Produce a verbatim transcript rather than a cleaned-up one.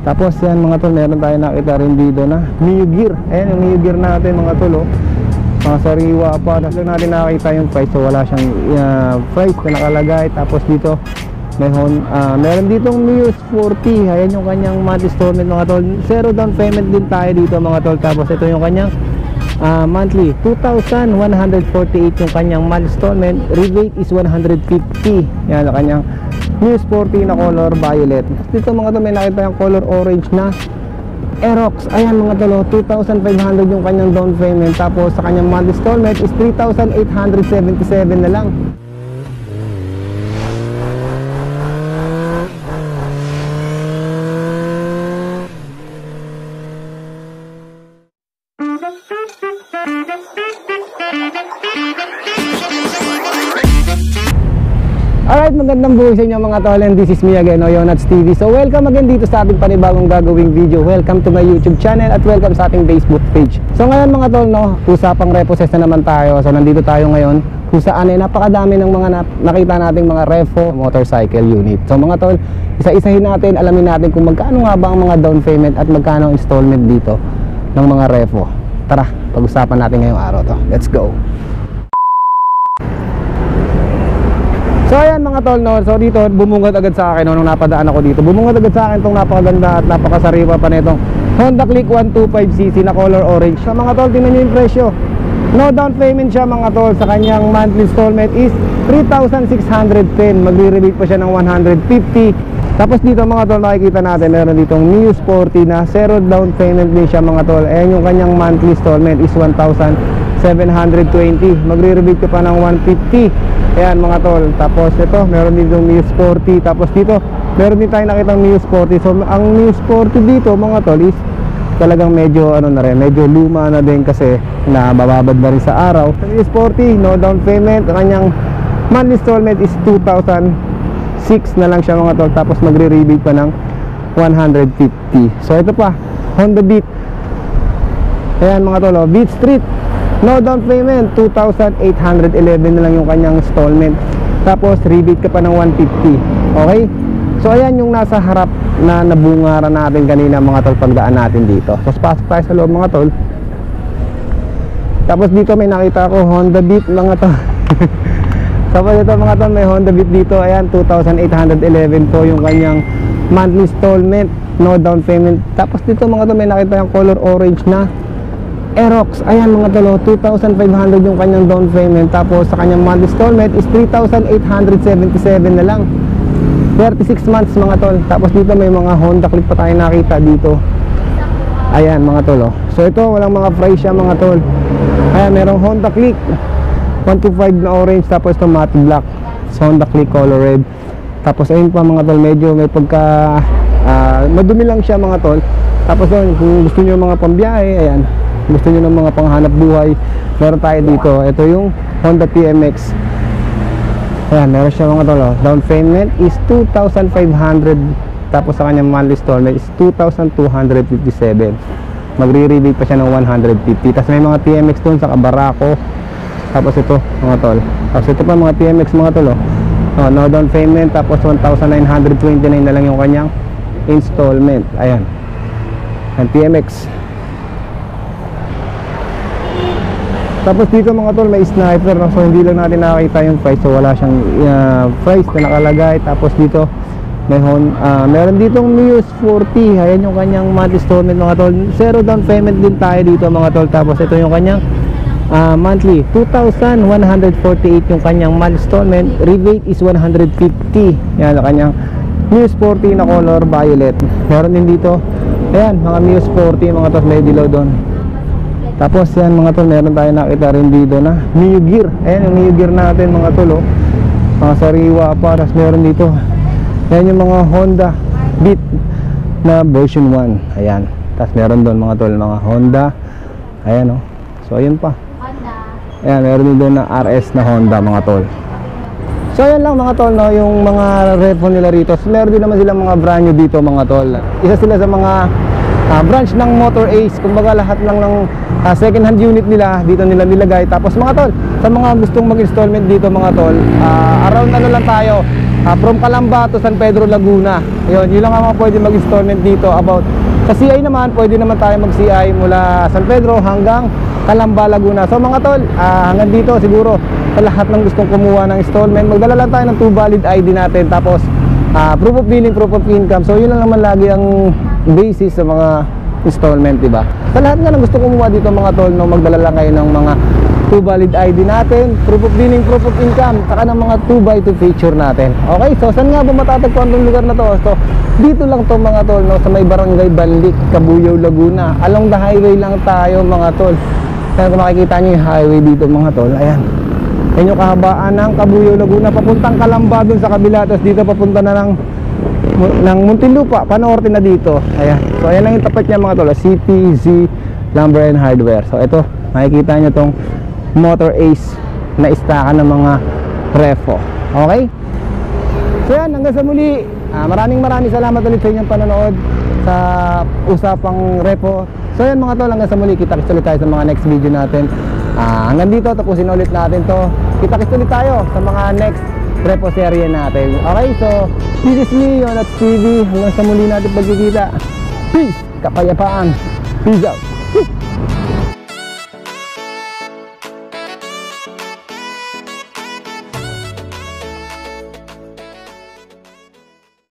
Tapos yan mga tol, meron tayo nakita rin dito na Mio Gear. Ayan yung Mio Gear natin mga tol, oh. Mga sariwa pa. Tapos lang natin nakita yung price, so wala siyang uh, price na nakalagay. Tapos dito meron, uh, meron ditong Mio forty. Ayan yung kanyang monthly installment mga tol. Zero down payment din tayo dito mga tol. Tapos ito yung kanyang uh, monthly two thousand one hundred forty-eight yung kanyang monthly installment. Rebate is one hundred fifty. Yan yung kanyang Mio forty na color violet. Dito mga tol, may nakita yung color orange na Aerox. Ayan mga tol, two thousand five hundred yung kanyang down payment. Tapos sa kanyang monthly installment is three thousand eight hundred seventy-seven na lang. Alright, magandang buhay sa inyo mga tol, and this is me again, Oyonats T V. So welcome again dito sa ating panibagong gagawing video. Welcome to my YouTube channel at welcome sa ating Facebook page. So ngayon mga tol, no, usapang repossess na naman tayo. So nandito tayo ngayon kung saan ay napakadami ng mga na nakita nating mga repo motorcycle unit. So mga tol, isa-isahin natin, alamin natin kung magkano nga ba ang mga down payment at magkano ang installment dito ng mga repo. Tara, pag-usapan natin ngayong araw to. Let's go! So ayan mga tol, no, so dito bumungad agad sa akin, no, nung napadaan ako dito. Bumungad agad sa akin itong napakaganda at napakasariwa pa nitong Honda Click one twenty-five C C na color orange. So mga tol, tingnan nyo yung presyo. No down payment siya mga tol. Sa kanyang monthly installment is three thousand six hundred ten. Magre-rebate pa siya ng one hundred fifty. Tapos dito mga tol, nakikita natin meron ditong Mio forty na zero down payment din siya mga tol. Ayan yung kanyang monthly installment is one thousand seven hundred twenty. Magre-rebate ka pa ng one hundred fifty. Ayan mga tol. Tapos ito, meron din yung Mio forty. Tapos dito, meron din tayo nakitang Mio forty. So ang Mio forty dito mga tol is talagang medyo ano na rin, medyo luma na din kasi nabababad na rin sa araw. Sa Mio forty, no down payment. Ang kanyang monthly installment is two thousand six na lang siya mga tol. Tapos magre-rebate pa ng one hundred fifty. So ito pa, Honda Beat. Ayan mga tol, oh, Beat Street. No down payment, two thousand eight hundred eleven na lang yung kanyang installment. Tapos rebate ka pa ng one hundred fifty. Okay? So ayan yung nasa harap na nabungaran natin kanina mga tol pagdaan natin dito. Tapos pasok tayo sa loob mga tol. Tapos dito may nakita ako Honda Beat mga tol. Tapos dito mga tol, may Honda Beat dito. Ayan, two thousand eight hundred eleven po yung kanyang monthly installment. No down payment. Tapos dito mga tol, may nakita yung color orange na Aerox. Ayan mga tol, two thousand five hundred yung kanyang down payment. Tapos sa kanyang monthly installment is three thousand eight hundred seventy-seven na lang. thirty-six months mga tol. Tapos dito may mga Honda Click pa tayo nakita dito. Ayan mga tol, oh. So ito walang mga price siya mga tol. Ayan, merong Honda Click one twenty-five na orange. Tapos ito matte black. So Honda Click color red. Tapos ayun pa mga tol, medyo may pagka uh, madumi lang siya mga tol. Tapos doon, kung gusto niyo mga pambiyahe, ayan, gusto nyo ng mga panghanap buhay, meron tayo dito. Ito yung Honda T M X. Ayan, meron siya mga tol, oh. Down payment is two thousand five hundred. Tapos sa kanyang monthly installment is two thousand two hundred fifty-seven. Magre-rebate pa siya ng one hundred fifty. Tapos may mga T M X doon sa Cabarako. Tapos ito mga tol. Tapos ito pa mga T M X mga tol, oh. Oh, no down payment. Tapos one thousand nine hundred twenty-nine na lang yung kanyang installment. Ayan, ang T M X. Tapos dito mga tol, may sniper, no? So hindi lang natin nakakita yung price. So wala siyang uh, price na nakalagay. Tapos dito meron, uh, meron ditong Mio forty. Ayan yung kanyang monthly installment mga tol. Zero down payment din tayo dito mga tol. Tapos ito yung kanyang uh, monthly two thousand one hundred forty-eight yung kanyang monthly installment. Rebate is one hundred fifty. Yan yung kanyang Mio forty na color violet. Meron din dito, ayan, mga Mio forty mga tol, may dilaw doon. Tapos yan mga tol, meron tayo nakita rin dito na Mio Gear. Ayan yung Mio Gear natin mga tol, oh. Mga sariwa pa. Tapos meron dito, ayan yung mga Honda Beat na version one. Ayan. Tapos meron doon mga tol, mga Honda. Ayan, oh. So ayan pa, ayan, meron din doon na R S na Honda mga tol. So ayan lang mga tol, no, yung mga repo nila rito. So, meron din naman silang mga brand new dito mga tol. Isa sila sa mga uh, branch ng Motor Ace. Kumbaga lahat lang ng uh, second hand unit nila dito nila nilagay. Tapos mga tol, sa mga gustong mag-installment dito mga tol, uh, around ano lang tayo, uh, from Calamba to San Pedro, Laguna. Yun, yun lang ang mga pwede mag-installment dito. About sa C I naman, pwede naman tayo mag-C I mula San Pedro hanggang Calamba, Laguna. So mga tol, uh, hanggang dito siguro sa lahat ng gustong kumuha ng installment, magdala lang tayo ng two valid I D natin, tapos uh, proof of billing, proof of income. So yun lang naman lagi ang basis sa mga installment, diba? Sa lahat nga ng gusto kumuha dito mga tol, no, magdala lang kayo ng mga two valid I D natin, proof of billing, proof of income, saka ng mga two by two feature natin. Okay, so saan nga ba matatagpuan tong lugar na to? So dito lang to mga tol, no, sa may barangay Banlik, Cabuyao, Laguna. Along the highway lang tayo mga tol. Kaya kung makikita nyo yung highway dito mga tol, ayan, yan yung kahabaan ng Cabuyao, Laguna, papuntang Calamba dun sa kabila, tapos dito papunta na ng ng Muntinlupa, panorte na dito. Ayan, so ayan lang yung tapat niya mga tol, C P Z Lumber and Hardware. So ito, makikita nyo tong Motor Ace na istakan ng mga repo. Okay? So yan, hanggang sa muli, ah, maraming maraming salamat ulit sa inyong panonood sa usapang repo. So yan mga tol, hanggang sa muli, kita-kits ulit tayo sa mga next video natin. ah, Hanggang dito, tapusin ulit natin to. Kita-kits ulit tayo sa mga next repo serye natin. Okay, so this is me, Yonats T V. Hanggang sa muli natin pagkikita. Peace, kapayapaan. Peace out.